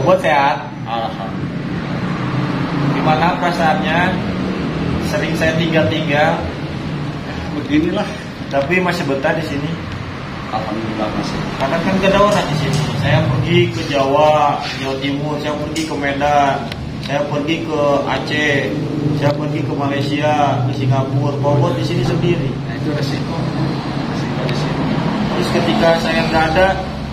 Bobot sehat. Alhamdulillah. Gimana perasaannya? Sering saya tinggal-tinggal. Beginilah. Tapi masih betah di sini. Alhamdulillah masih. Karena kan gak ada orang di sini. Saya pergi ke Jawa, Jawa Timur, saya pergi ke Medan, saya pergi ke Aceh, saya pergi ke Malaysia, ke Singapura. Bobot di sini sendiri. Nah, itu resiko di sini. Terus ketika saya nggak ada,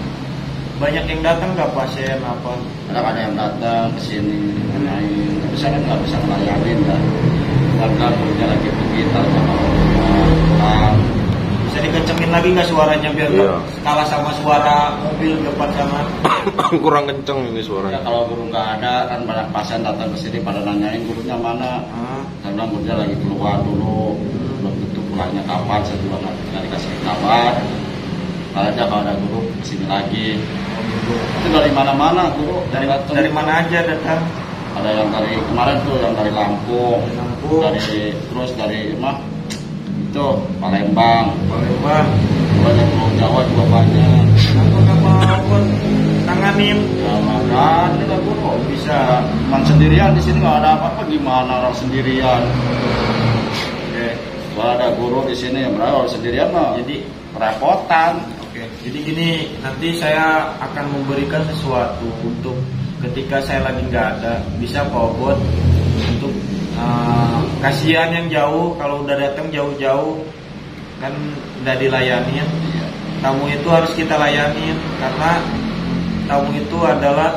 banyak yang datang nggak pasien apa? Kadang ada yang datang ke sini nanyain, tapi saya nggak bisa ngelayanin kan. Karena kerja lagi pergi sama orang. Bisa dikencengin lagi nggak suaranya biar nggak kalah sama suara mobil depan sana? Kurang kenceng ini Ya, suaranya. kalau guru nggak ada kan banyak pasien datang ke sini pada nanyain gurunya mana. Saya bilang gurunya lagi keluar dulu, belum tentu pulangnya kapan. Saya juga nggak dikasih kabar. Kalau ada guru kesini lagi. Itu dari mana-mana guru, Dari mana aja datang? ada yang dari kemarin tuh yang dari Lampung, Lampung. terus dari itu Palembang, terus dari Pulau Jawa juga banyak. Nggak mau tanganin? Ya makan, ini kan guru bisa man sendirian di sini nggak ada apa-apa, gimana orang sendirian? Oke. Kalau ada guru di sini yang berapa orang sendirian mah Jadi kerepotan. Oke, jadi gini, nanti saya akan memberikan sesuatu untuk ketika saya lagi nggak ada, bisa Bobot untuk kasihan yang jauh, kalau udah datang jauh-jauh kan udah dilayanin. Tamu itu harus kita layanin karena tamu itu adalah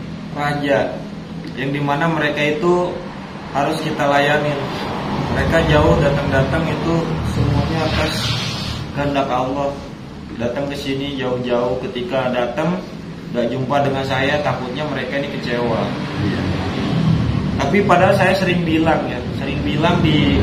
raja, yang dimana mereka itu harus kita layanin. Mereka jauh datang-datang itu semuanya atas kehendak Allah. Datang ke sini jauh-jauh, ketika datang nggak jumpa dengan saya, takutnya mereka ini kecewa. Tapi padahal saya sering bilang di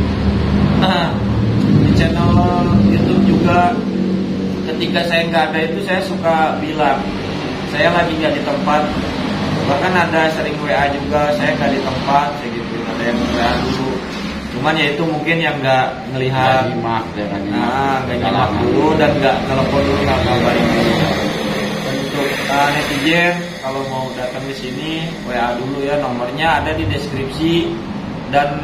channel YouTube juga, ketika saya nggak ada itu saya suka bilang saya lagi nggak di tempat. Bahkan ada sering WA juga, saya nggak di tempat, saya gitu. Ada yang WA dulu. Cuman ya itu mungkin yang nggak ngelihat, nggak nyimak dulu dan nggak telepon dulu, nggak kabarin dulu. Dan untuk netizen kalau mau datang ke sini WA dulu ya, nomornya ada di deskripsi. Dan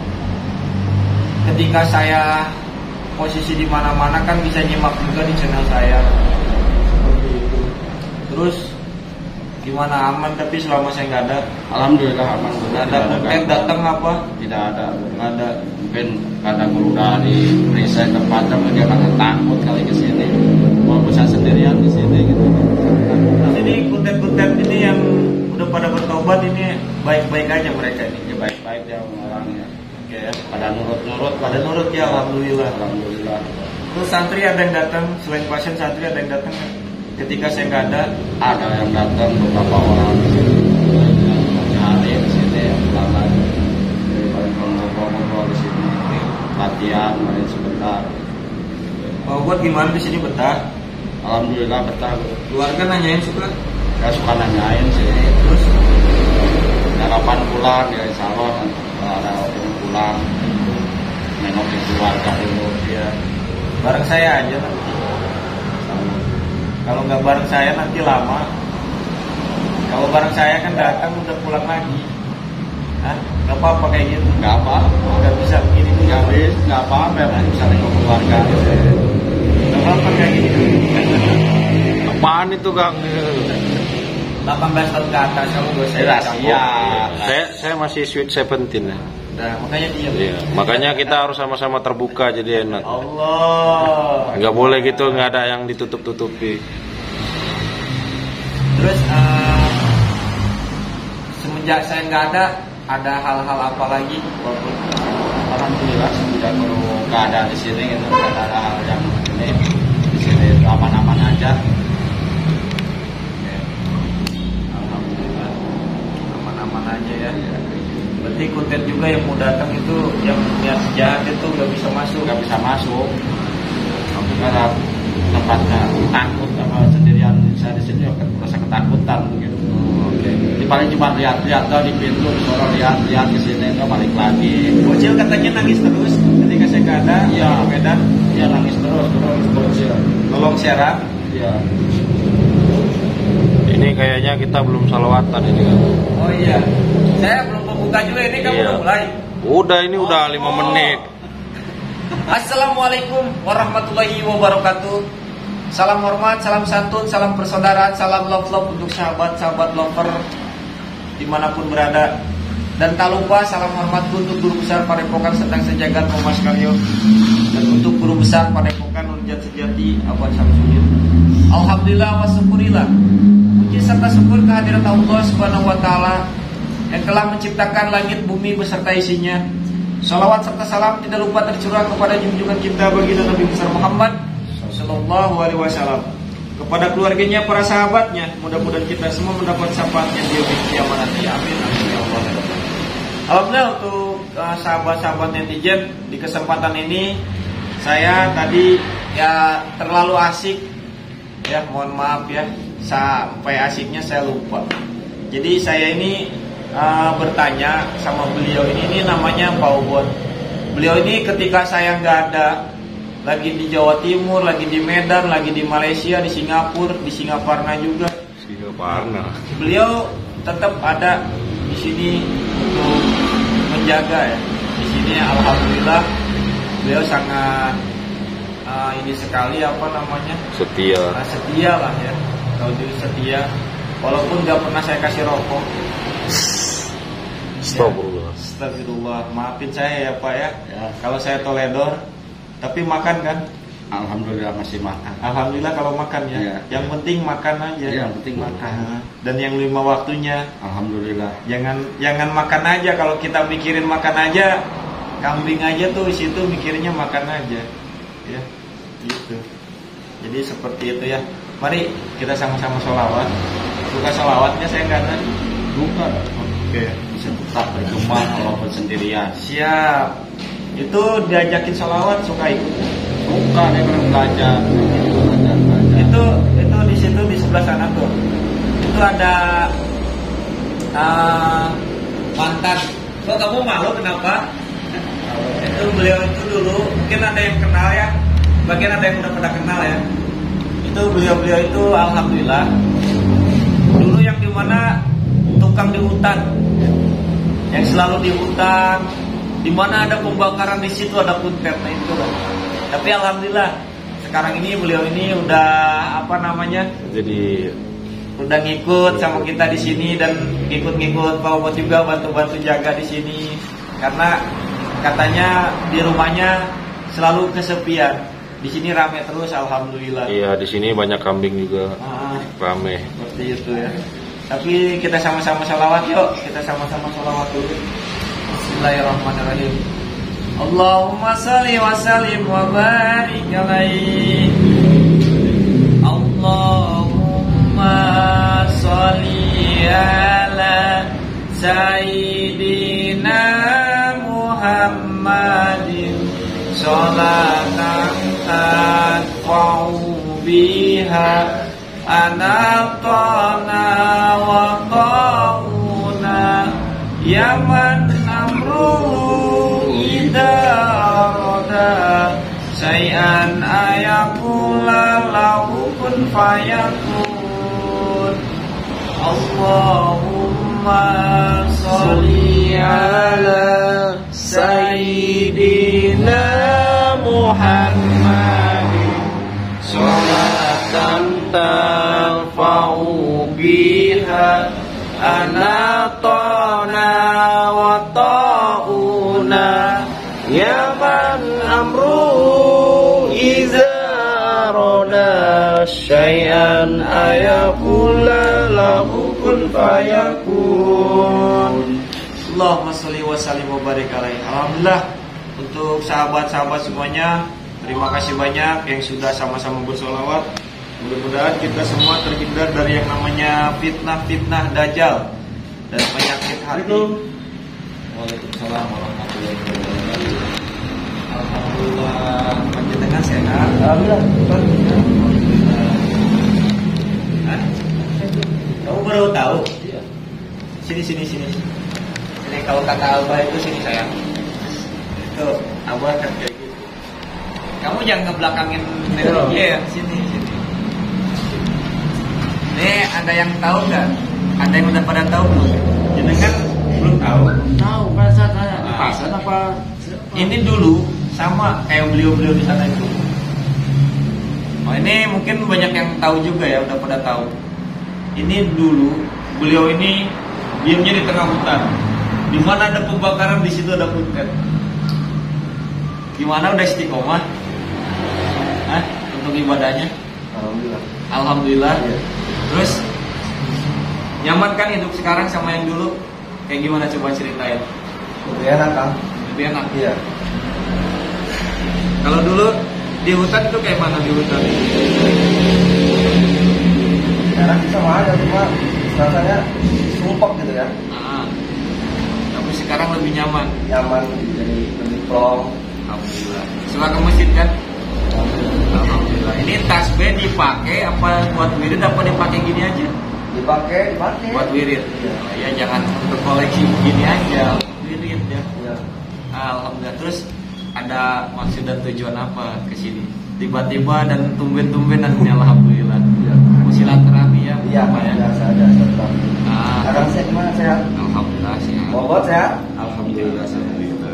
ketika saya posisi di mana-mana kan bisa nyimak juga di channel saya. Seperti itu. Terus gimana, aman tapi selama saya nggak ada? Alhamdulillah aman. Nggak ada konten datang apa? Tidak ada. Nggak ada. Mungkin karena guru udah di resign tempatnya, dia karena takut kali ke sini. Walaupun saya sendirian di sini gitu. Nah, ini konten-konten ini yang udah pada bertobat ini baik-baik aja mereka ini. Ya baik-baik ya orangnya. Oke ya. Pada nurut-nurut, Pada nurut ya, alhamdulillah. Alhamdulillah. Terus santri ada yang datang, selain pasien santri ada yang datang ketika saya nggak ada? Ada yang datang beberapa orang di sini. Hari di sini yang pulang lagi. Dari ngobrol-ngobrol di sini. Latihan, main sebentar. Buat gimana di sini betah? Alhamdulillah betah. Keluarga nanyain suka? Saya suka nanyain sih. Terus Ya kapan pulang ya, insya Allah ada waktu pulang, nengokin keluarga dulu. ya bareng saya aja nanti. Kalau nggak bareng saya nanti lama. Kalau bareng saya kan datang udah pulang lagi. Hah? Nggak apa-apa kayak gitu. Nggak apa, Nggak bisa begini dulu. nggak apa-apa, ya bisa nengok keluarga. Nggak apa-apa kayak gini dulu. Apaan itu Kang? 18 tahun ke atas kamu gak usah campur. Saya masih sweet 17 ya. Nah, makanya diam. Iya, makanya kita harus sama-sama terbuka jadi enak. Allah. Nggak boleh gitu, nggak ada yang ditutup-tutupi. Terus semenjak saya nggak ada hal-hal apa lagi? Alhamdulillah semenjak guru nggak ada di sini gitu, nggak ada hal yang ini di sini aman-aman aja. Alhamdulillah aman-aman aja ya. Berarti konten juga yang mau datang itu yang niat jahat itu nggak bisa masuk. Nggak bisa masuk karena tempatnya takut sama sendirian. Saya di sini merasa ketakutan gitu. Oke. Di paling cuma lihat-lihat di pintu, disuruh lihat-lihat ke sini, nggak balik lagi. Bocil katanya nangis terus ketika saya nggak ada. Iya. Di Medan. Dia nangis terus bocil. Tolong share. Iya. Ini kayaknya kita belum salawatan ini kan. Oh iya, saya belum membuka juga ini, kamu Iya. udah mulai. Udah ini udah 5 menit. Assalamualaikum warahmatullahi wabarakatuh. Salam hormat, salam santun, salam persaudaraan, salam love untuk sahabat-sahabat lover dimanapun berada. Dan tak lupa salam hormat untuk Guru Besar Padepokan Sedang Sejagat Mas Karyo, dan untuk Guru Besar Padepokan Nurjat Sejati Abad Samsudin. Alhamdulillah wa syukurillah. Puji serta syukur kehadirat Allah Subhanahu wa taala yang telah menciptakan langit bumi beserta isinya. Salawat serta salam tidak lupa tercurah kepada junjungan kita baginda Nabi besar Muhammad Sallallahu Alaihi Wasallam, kepada keluarganya, para sahabatnya. Mudah-mudahan kita semua mendapat syafaatnya di yaumil kiamat nanti. Amin amin ya Allah. Alhamdulillah untuk sahabat-sahabat netizen, di kesempatan ini saya tadi ya terlalu asik ya, mohon maaf ya, sampai asiknya saya lupa. Jadi saya ini bertanya sama beliau ini namanya Pak Obon. Beliau ini ketika saya nggak ada, lagi di Jawa Timur, lagi di Medan, lagi di Malaysia, di Singapura, di Singaparna juga. Singaparna. Beliau tetap ada di sini untuk menjaga ya. Di sini alhamdulillah beliau sangat ini sekali apa namanya? Setia. Setia lah ya. Kalau dia setia, walaupun nggak pernah saya kasih rokok. Astagfirullah. Astagfirullah, maafin saya ya Pak ya. Ya. Kalau saya toledor, tapi makan kan? Alhamdulillah masih makan. Alhamdulillah kalau makan ya. Iya. Yang penting makan aja. Iya, yang penting makan. Dan yang 5 waktunya. Alhamdulillah. Jangan makan aja. Kalau kita mikirin makan aja, kambing aja tuh di situ mikirnya makan aja. Ya, gitu. Jadi seperti itu ya. Mari kita sama-sama sholawat. Suka sholawatnya saya nggak tahu. Bukan. Oke. Bisa tetap berjumpa walaupun sendirian. Siap. Itu diajakin sholawat suka ikut. Bukan, dia belum belajar. Belajar. Itu di situ di sebelah sana tuh. Itu ada mantan. Kok kamu malu kenapa? Itu beliau itu dulu mungkin ada yang kenal ya. Bagian ada yang udah pernah kenal ya. Itu beliau itu alhamdulillah dulu yang dimana tukang di hutan, yang selalu di hutan, dimana ada pembakaran di situ ada kuntet, nah itu lah. Tapi alhamdulillah sekarang ini beliau ini udah apa namanya? Jadi Udah ngikut sama kita di sini dan ngikut Pak Obot juga bantu-bantu jaga di sini karena katanya di rumahnya selalu kesepian. Di sini rame terus alhamdulillah. iya di sini banyak kambing juga. Rame. Seperti itu ya. Tapi kita sama-sama sholawat yuk. Kita sama-sama sholawat dulu. Bismillahirrahmanirrahim. Allahumma salli wa sallim wa barik alaihi. Allahumma salli ala Sayyidina Muhammadin sholatan tanfa'u biha anatana wa ta'una ya man amruhu idha arada say'an ayakula lahu kun fayakun. Allahumma sholli ala Sayyidina Muhammadin sholatan tanfa'u biha anatana wa ta'una ya man amruhu iza roda syai'an ayakula lahu kun fayakun. Allahumma sholli wa sallim wa barik alaihi. Alhamdulillah untuk sahabat-sahabat semuanya, terima kasih banyak yang sudah sama-sama bersolawat. Mudah-mudahan kita semua terhindar dari yang namanya fitnah-fitnah dajjal dan penyakit hati. Waalaikumsalam warahmatullahi wabarakatuh. Alhamdulillah panjenengan sehat. Alhamdulillah. Kamu baru tahu? Sini. Ini kalau kata Abah itu sini sayang. Itu Abah kan kayak gitu. Kamu jangan ngebelakangin dia ya. Sini. Nih, ada yang tahu nggak? Ada yang udah pada tahu belum? Jenengan belum tahu? Tahu kan saat di pasar apa? Ini dulu sama kayak beliau-beliau di sana itu. Oh, ini mungkin banyak yang tahu juga ya, udah pada tahu. Ini dulu beliau ini diamnya di tengah hutan. Di mana ada pembakaran, di situ ada hutan. Gimana, udah istiqomah? Hah? Untuk ibadahnya? Alhamdulillah. Alhamdulillah. Terus nyaman kan hidup sekarang sama yang dulu? Kayak gimana, coba ceritain. Lebih enak kan? Lebih enak. Iya. Kalau dulu di hutan itu kayak mana di hutan? Enak sih sama aja, cuma rasanya sumpah gitu ya. Ah, tapi sekarang lebih nyaman. Nyaman, jadi lebih plong. Alhamdulillah. Suka ke masjid kan? Alhamdulillah. Ini tasbih dipakai apa buat wirid, apa dipakai gini aja? Dipakai. Buat wirid. Iya. Ya jangan untuk koleksi gini aja. Wirid ya. Iya. Alhamdulillah. Terus ada maksud dan tujuan apa ke sini? Tiba-tiba dan tumben-tumbenan ini alhamdulillah. Iya. Mau silaturahmi ya? Iya, Apa ya? biasa aja setelah. Ah, Sekarang saya gimana, sehat? alhamdulillah sehat. Bobot sehat? Alhamdulillah sehat.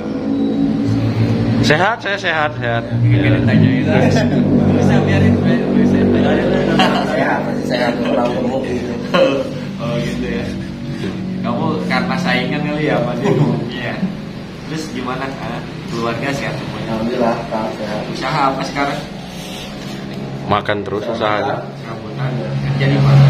Sehat, saya sehat. Gak ditanyain. Bisa biarin saya tanyain. Sehat, masih sehat, orang gemuk gitu. Oh gitu ya. Kamu karena saingan kali ya sama dia. Iya. Terus gimana keluarga sehat semuanya? Alhamdulillah, Kang, sehat. Usaha apa sekarang? Makan terus usahanya. Serabutan. Kerja di mana?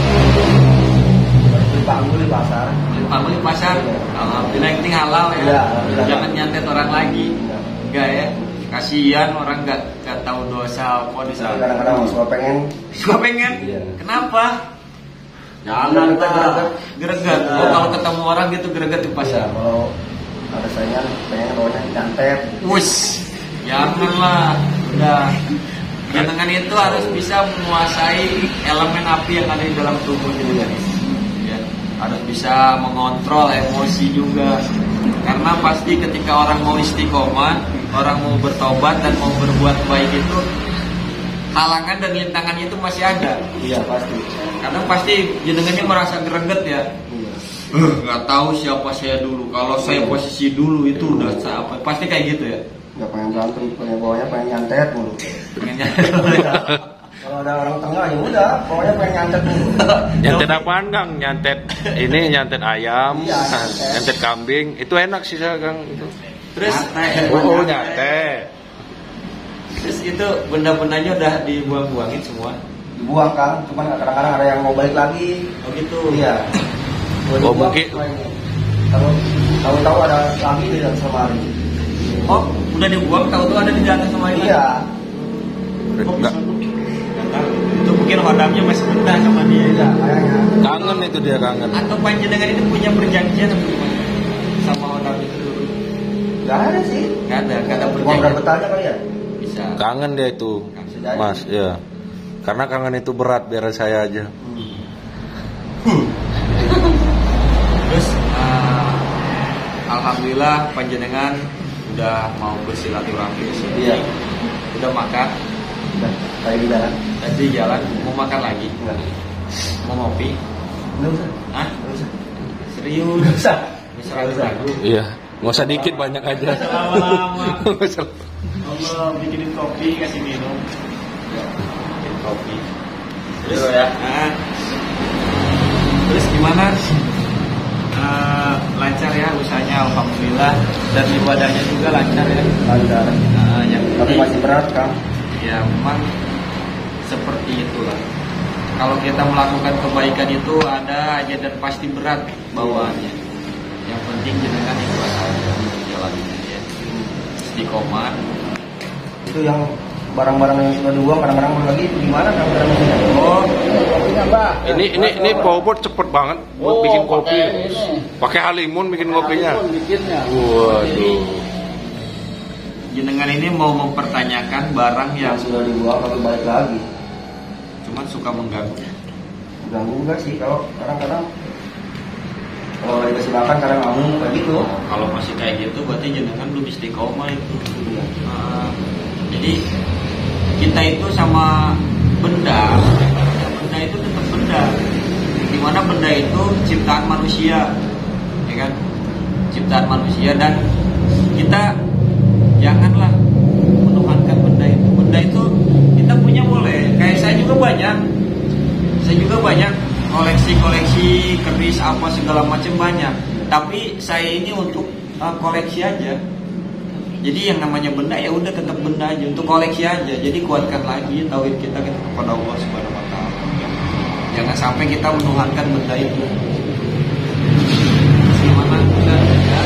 Panggul di pasar. Panggul di pasar. Alhamdulillah, yang penting halal ya. Iya, alhamdulillah. Jangan nyantet orang lagi. Iya. Enggak ya. Kasihan orang nggak tahu dosa apa di sana. Kadang-kadang suka pengen. Suka pengen? Iya. Kenapa? Jangan Greget. Greget. Oh, kalau ketemu orang gitu greget di Iya, pasar. kalau ada saingan pengen bawanya nyantet. Wus, janganlah. Udah. Dengan itu harus bisa menguasai elemen api yang ada di dalam tubuh juga. Ya, harus bisa mengontrol emosi juga. Karena pasti ketika orang mau istiqomah, orang mau bertobat dan mau berbuat baik itu, halangan dan rintangan itu masih ada. Iya, pasti. Kadang pasti jenengannya merasa greget ya. Iya. Nggak tahu siapa saya dulu. Kalau saya posisi dulu itu udah apa? Pasti kayak gitu ya. Nggak pengen berantem, pengen bawanya pengen nyantet mulu. Pengennya. Kalau ada orang tengah ya udah, bawanya pengen nyantet mulu. Nyantet apaan, Kang? Nyantet ini nyantet ayam, Iya, nyantet kambing. Itu enak sih saya, Kang. Itu. Terus, Oh, nyantet. terus itu benda-bendanya udah dibuang-buangin semua. Dibuang kan, cuman kadang-kadang ada yang mau balik lagi. Oh gitu. Iya. Oh, mungkin. Kalau tahu ada lagi di dalam lemari. Oh, udah dibuang, tahu-tahu ada di dalam sama ini. Iya. Enggak. Itu mungkin hodamnya masih betah sama dia. Iya, kayaknya. Kangen itu dia kangen. Atau panjenengan itu punya perjanjian apa gimana? Sama hodam itu dulu. Nggak ada sih. Nggak ada Uang perjanjian. berapa tanya kali ya? Bisa. Kangen dia itu, Mas. Ya. Karena kangen itu berat, biar saya aja. Terus alhamdulillah panjenengan udah mau bersilaturahmi di sini. Iya. Udah makan, Udah, kayak di jalan. tadi jalan mau makan lagi, Enggak. mau ngopi. Nggak usah. Hah? Nggak usah. Serius? Nggak usah. Bisa ragu-ragu. Iya. Nggak usah dikit, banyak aja. Lama-lama. Nggak usah. Allah bikinin kopi, kasih minum. Ya, bikin kopi. Terus ya. Terus gimana? Lancar ya usahanya alhamdulillah, dan ibadahnya juga lancar ya. Lancar. Yang Tapi penting, masih berat kan? ya memang seperti itulah. Kalau kita melakukan kebaikan itu ada aja dan pasti berat bawaannya. Yang penting jenengan ikhlas aja menjalaninya ya. Istiqomah. Itu yang barang-barang yang sudah dibuang kadang-kadang lagi itu gimana kan barangnya? Oh, Kopinya Mbak. Ini Pak Obot cepet banget buat bikin kopi. Pakai halimun bikin kopinya. bikinnya. Waduh. jenengan ini mau mempertanyakan barang yang Yang sudah dibuang tapi balik lagi. cuman suka mengganggu. Ganggu enggak sih kalau kadang-kadang kalau lagi kasih makan kadang ngamuk kayak gitu. Kalau masih kayak gitu berarti jenengan belum istiqomah itu. Iya. Jadi kita itu sama benda itu tetap benda. dimana benda itu ciptaan manusia, ya kan, ciptaan manusia, dan kita janganlah menuhankan benda itu. Benda itu kita punya boleh, kayak saya juga banyak koleksi keris apa segala macam banyak, tapi saya ini untuk koleksi aja. Jadi yang namanya benda ya udah tetap benda aja, untuk koleksi aja. Jadi kuatkan lagi tauhid kita kepada Allah Subhanahu wa taala. Jangan sampai kita menuhankan benda itu. Gimana kita?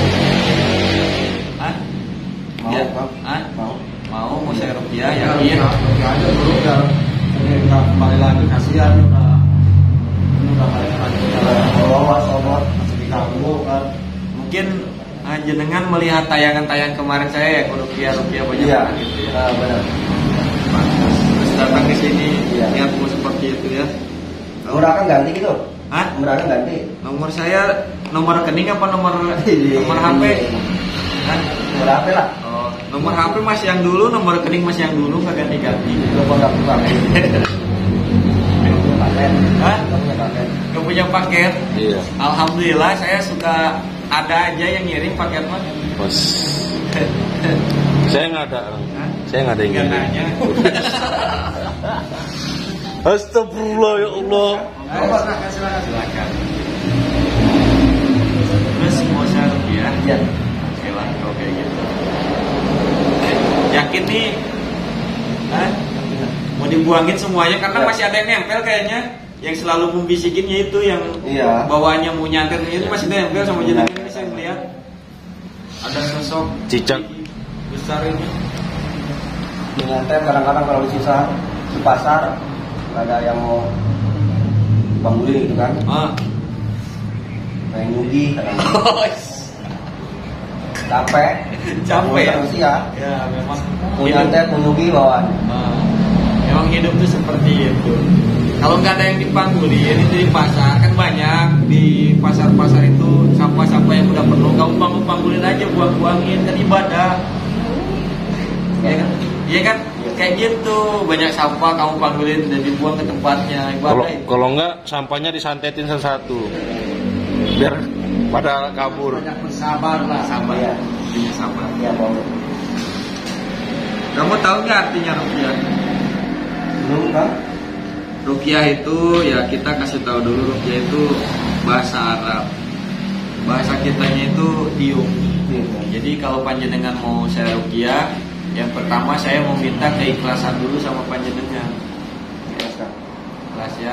Mau saya rupiah ya? Iya. Rupiah aja dulu udah. Ini nggak kembali lagi, kasihan udah balik lagi. Sobat masih diganggu kan. Mungkin jenengan melihat tayangan-tayangan kemarin saya ya, rupiah banyak banget gitu ya. Benar. Terus datang ke sini, Iya. lihat seperti itu ya. Nomor akan ganti gitu? Hah? Nomor akan ganti? Nomor saya, nomor rekening apa nomor Iya. HP? Hah? Nomor HP lah. Oh, nomor HP masih yang dulu, nomor rekening masih yang dulu, nggak ganti-ganti. Telepon nggak punya paket. Hah? Nggak punya paket. Nggak punya paket? Iya. Alhamdulillah saya suka ada aja yang ngirim paket mah. Bos. Saya nggak ada. Hah? Saya nggak ada yang Nggak gini. nanya. Astagfirullah ya Allah. Silakan. Terus mau saya rupiah? Iya. Oke lah, kalau kayak gitu. Yakin nih? Hah? Mau dibuangin semuanya karena Ya. masih ada yang nempel kayaknya. Yang selalu membisikinnya itu yang Iya. bawaannya mau nyantet itu masih nempel sama jenengan ini saya melihat. Ada sosok Cicak. besar ini. Nyantet kadang-kadang kalau di pasar nggak ada yang mau bangunin gitu kan. Kayak nyugi kadang-kadang. Capek Capek ya? manusia. Ya memang Mau nyantet, mau nyugi bawaan. Memang hidup tuh seperti itu. Kalau nggak ada yang dipanggulin itu di pasar kan banyak, di pasar-pasar itu sampah-sampah yang udah penuh kamu panggulin aja, buang-buangin, kan ibadah. Iya kan? Iya kan? Kayak gitu, banyak sampah kamu panggulin dan dibuang ke tempatnya, ibadah itu. Kalau nggak sampahnya disantetin satu-satu. Biar pada kabur. Banyak bersabar lah. Sabar, Iya. intinya sabar. Iya, Bang. Kamu tahu nggak artinya rupiah? Belum kan? Ruqyah itu ya kita kasih tahu dulu, ruqyah itu bahasa Arab. Bahasa kitanya itu diuk. Jadi kalau panjenengan mau saya ruqyah, yang pertama saya mau minta keikhlasan dulu sama panjenengan. Ikhlas ya.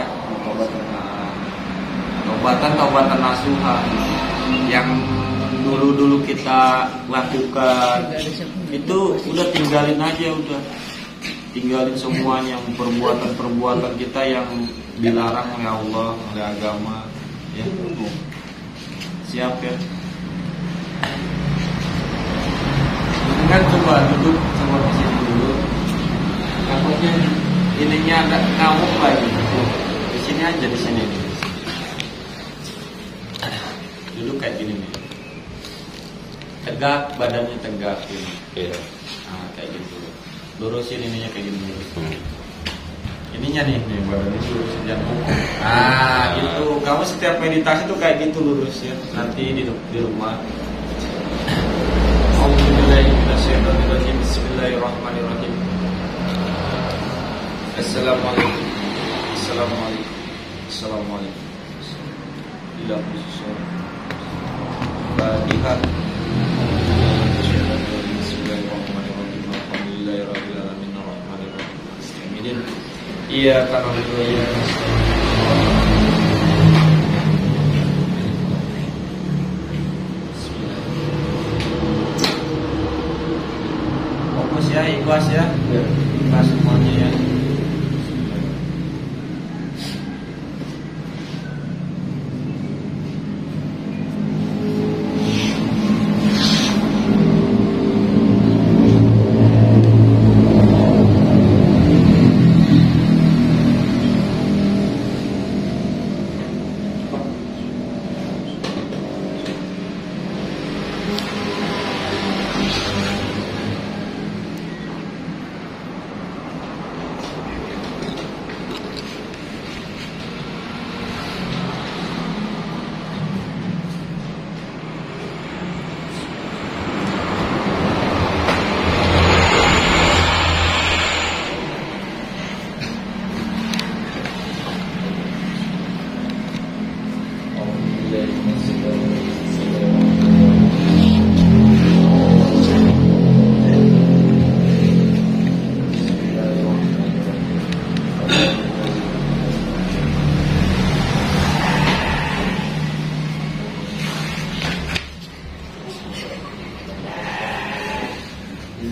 Taubatan nasuha yang dulu kita lakukan itu udah tinggalin aja, udah tinggalin semuanya perbuatan kita yang dilarang oleh Allah, oleh agama ya. Siap ya. Kan coba duduk sama di sini dulu. Takutnya ininya agak ngamuk lagi. Di sini aja, di sini. Duduk kayak gini nih. Tegak, badannya tegak gini. Iya. Nah, kayak gitu. Lurusin ininya kayak gini. Ininya nih badannya lurusin jantung. Nah, itu kamu setiap meditasi tuh kayak gitu lurus ya. Nanti di rumah. Bismillahirrahmanirrahim. Assalamualaikum. Assalamualaikum. Assalamualaikum. Ila khusus. Fatihah. Bismillahirrahmanirrahim. Alhamdulillahirabbil alamin arrahmanirrahim. Amin. Iya karena itu ya. Fokus ya, ikhlas ya. Ikhlas semuanya ya.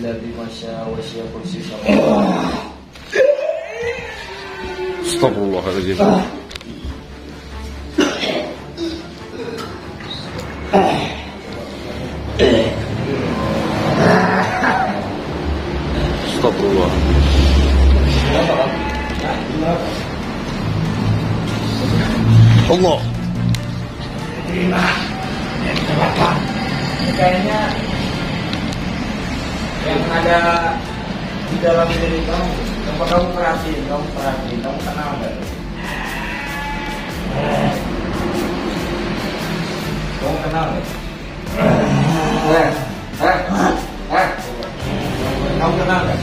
billahi masya wa sya kursi sama. Astagfirullahaladzim. Astagfirullah. Allah. Kayaknya yang ada di dalam diri kamu, coba kamu perhatiin, kamu kenal nggak? Kamu kenal nggak? Kamu kenal nggak?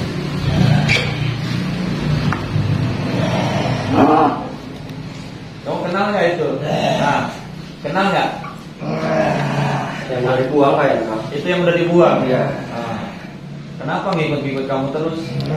Kamu kenal nggak itu? Nah, kenal nggak? Yang udah dibuang ya, Kak? Itu yang udah dibuang. Iya. Nah, kenapa ngikut-ngikut kamu terus?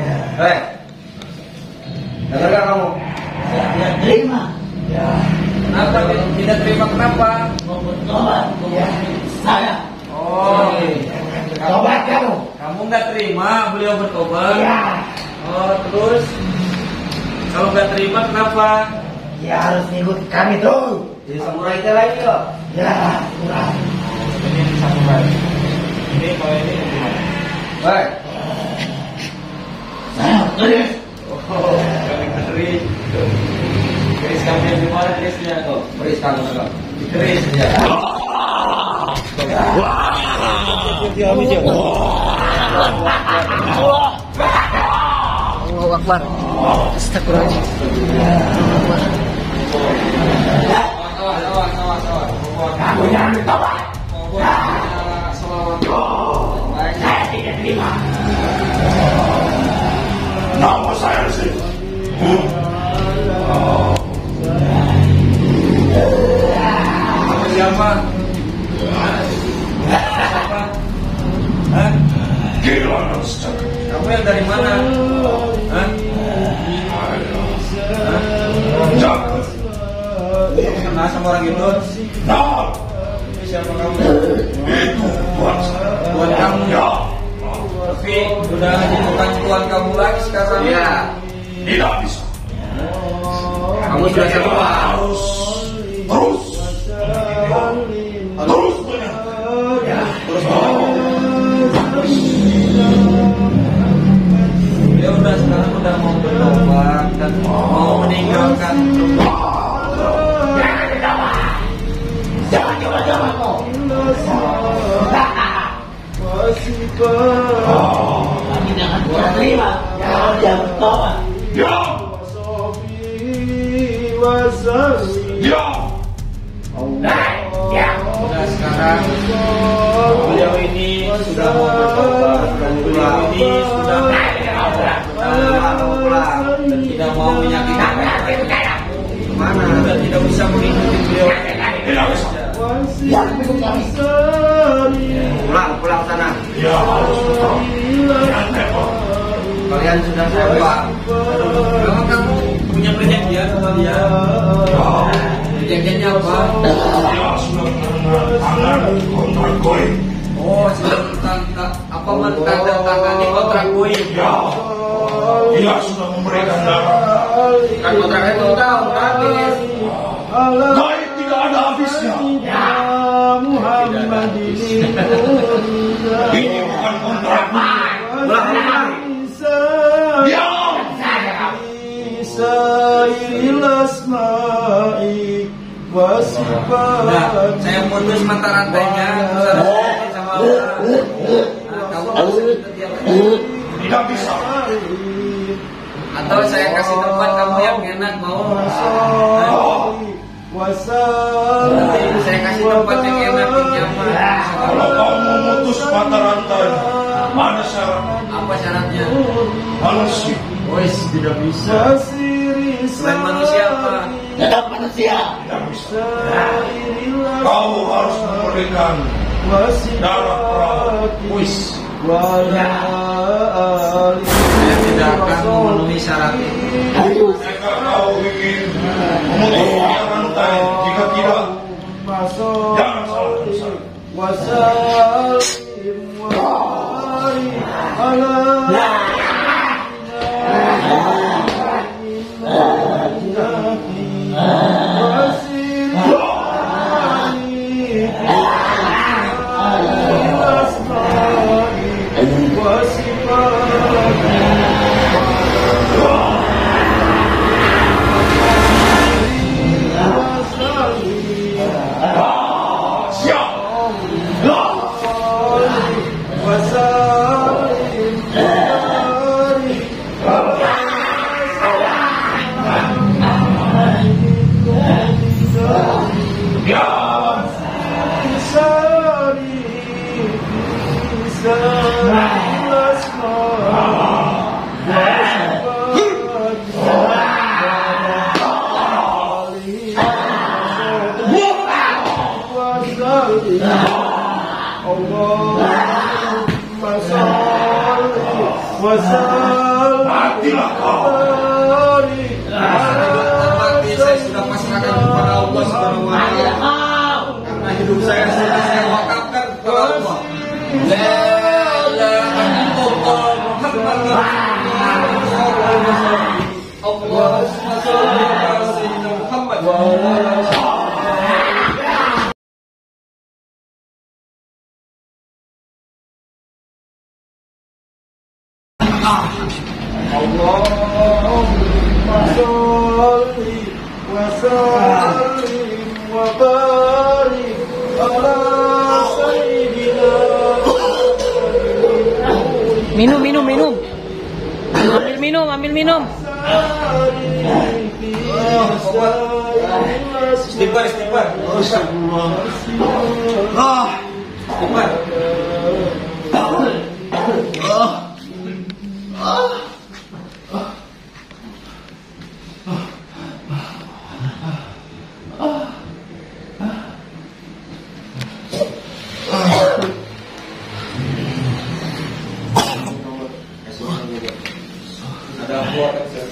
Dengar gak kamu? Ya terima. Ya. Kenapa tidak terima? Kenapa? Mau bertobat. Ya. Saya. Oh, Bertobat kamu. kamu nggak terima beliau bertobat? Ya. Oh, terus kalau nggak terima kenapa? Ya harus ikut kami tuh. Jadi samurai itu lagi kok. Ya. Kurang. Ini samurai. Ini kalau ini gimana? Baik. Saya tulis. Oh, kami keris. Keris kami yang gimana kerisnya? Oh, Beris kamu Kak. keris. Ya. Allahu Akbar. Astagfirullahaladzim. Kamu jangan bertobat. Saya tidak terima. Nama saya sih. Kamu siapa? Siapa? Hah? Kamu yang dari mana? Hah? Kamu kenal sama orang itu? Ini siapa kamu? Tuan kamu. Tapi udah bukan tuan kamu lagi sekarang. Iya. Tidak bisa. Kamu sudah semua. Terus. Dia udah sekarang udah mau bertobat dan mau meninggalkan. Jangan coba-coba kau. Kami jangan bisa terima. Kalau dia bertobat. Ya. Ya. Ya. Udah sekarang beliau ini sudah mau bertobat dan beliau ini sudah dan tidak mau menyakiti Mana? dan tidak bisa mengikuti beliau. Tidak bisa. Ya, ikut kami. Pulang sana. Ya harus tetap. Jangan repot. Kalian sudah saya buat. Memang kamu punya perjanjian sama dia? Perjanjiannya apa? Dia sudah menandatangani kontrak koin. Oh, sudah menandatangani kontrak koin. Ya. Dia sudah memberikan darah. Kan kontraknya itu tahu gratis. Gaib tidak ada habisnya. Ini bukan kontrak. Pulang. Diam. Nah, saya putus mata rantainya sama orang. Nah, kamu harus ikut dia lagi. Tidak bisa. Atau saya kasih tempat kamu yang enak mau? Nanti saya kasih tempat yang enak yang nyaman. Kalau kamu memutus mata rantai, ada syarat. Apa syaratnya? Manusia. Wis tidak bisa. Selain manusia apa? Tetap manusia. Tidak bisa. Kau harus memberikan darah perahu. Wis. Saya tidak akan memenuhi syarat itu. Jika kau ingin memutus mata rantai, jika tidak, jangan salahkan saya. Saya sudah pasrahkan kepada Allah Subhanahu wa Ta'ala. Karena hidup saya sudah saya wakafkan kepada Allah. La ilaha illallah Muhammadur Rasulullah. Allahumma shalli ala sayyidina Muhammad wa ala alihi. Allahumma sholli wa sallim wa barik ala sayyidina. Minum. Ambil minum. Istighfar. Istighfar. Ada buah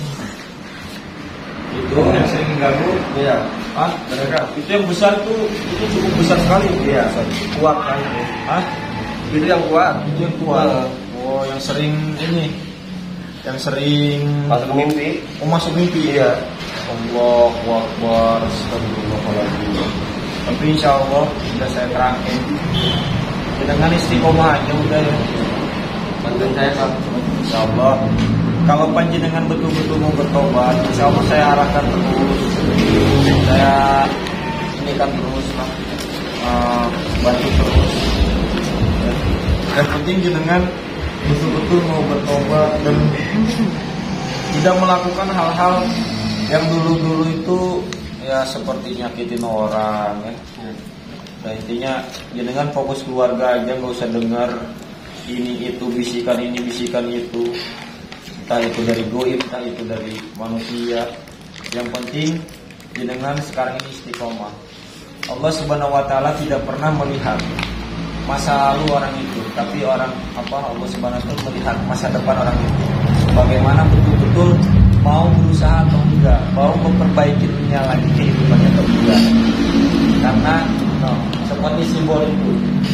itu yang sering mengganggu. Iya. Mereka itu yang besar itu cukup besar sekali. Iya. Kuat kan? Itu yang kuat. Itu yang kuat. Oh, yang sering ini. Yang sering masuk mimpi. Oh, masuk mimpi. Iya. Allahu Akbar. Astagfirullahaladzim. Tapi insya Allah sudah saya terangin. Dengan istiqomah aja udah ya. Bantuin saya Pak. Insya Allah. Kalau panjenengan betul-betul mau bertobat, insya Allah saya arahkan terus, saya ini kan terus, bantu terus. Yang penting jenengan betul-betul mau bertobat dan tidak melakukan hal-hal yang dulu-dulu itu ya seperti nyakitin orang ya. Nah intinya jenengan fokus keluarga aja, nggak usah dengar ini itu bisikan ini bisikan itu. Entah itu dari goib, entah itu dari manusia. Yang penting jenengan sekarang ini istiqomah. Allah Subhanahu wa Ta'ala tidak pernah melihat masa lalu orang itu, tapi Allah Subhanahu wa Ta'ala melihat masa depan orang itu. Bagaimana betul-betul mau berusaha atau enggak, mau memperbaikinya lagi kehidupannya atau enggak. Karena seperti simbol itu.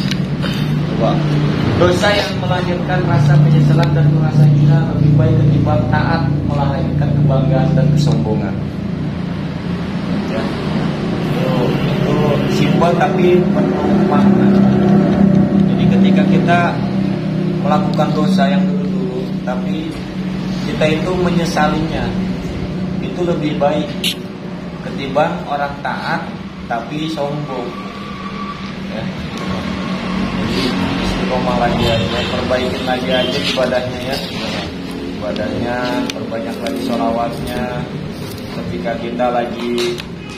Dosa yang melahirkan rasa penyesalan dan merasa hina lebih baik ketimbang taat melahirkan kebanggaan dan kesombongan. Ya. Itu simbol tapi penuh makna. Jadi ketika kita melakukan dosa yang dulu-dulu, tapi kita itu menyesalinya, itu lebih baik ketimbang orang taat tapi sombong. Ya. Istiqomah lagi aja, perbaikin lagi aja ibadahnya ya. Ibadahnya, perbanyak lagi sholawatnya. Ketika kita lagi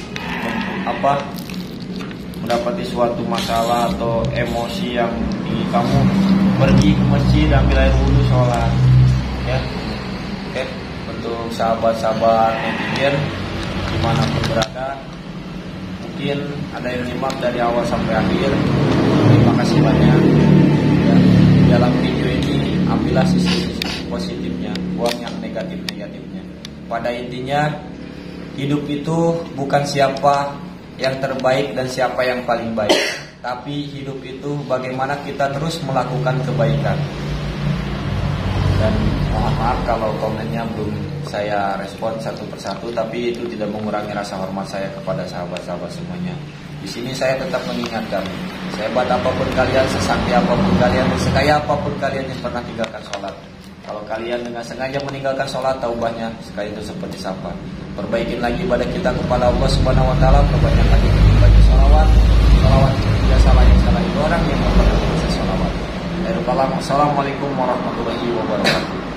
mendapati suatu masalah atau emosi yang kamu pergi ke masjid, ambil air wudhu, sholat ya. Oke, untuk sahabat-sahabat netizen dimanapun berada, mungkin ada yang nyimak dari awal sampai akhir. Terima kasih banyak ya. Dalam video ini ambillah sisi positifnya, buang yang negatif-negatifnya. Pada intinya hidup itu bukan siapa yang terbaik dan siapa yang paling baik, tapi hidup itu bagaimana kita terus melakukan kebaikan. Dan mohon maaf kalau komennya belum saya respon satu persatu, tapi itu tidak mengurangi rasa hormat saya kepada sahabat-sahabat semuanya. Di sini saya tetap mengingatkan, sehebat apapun kalian, sesakti apapun kalian, sekaya apapun kalian yang pernah tinggalkan sholat. Kalau kalian dengan sengaja meninggalkan sholat, taubahnya sekali itu seperti sampah. Perbaikin lagi ibadah kita kepada Allah Subhanahu Wa Taala, perbanyak lagi membaca sholawat. Sholawat itu tidak salah yang salah itu orang yang membaca sholawat. Assalamualaikum warahmatullahi wabarakatuh.